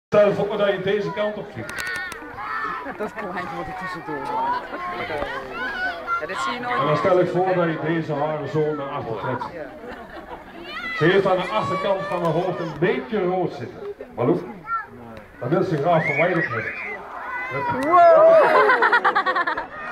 Stel voor dat je deze kant op vliegt. Dat klein wordt er tussendoor. Ja, dat zie je nooit. En dan stel ik voor dat je deze haren zo naar achter trekt. Ze heeft aan de achterkant van haar hoofd een beetje rood zitten. Malou, dan wil ze graag verwijderd hebben. Wow!